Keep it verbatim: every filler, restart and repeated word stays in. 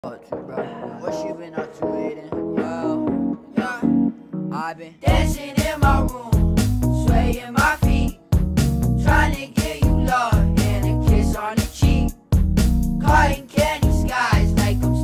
What you been up to, Aiden? Yo, yeah, I've been dancing in my room, swaying my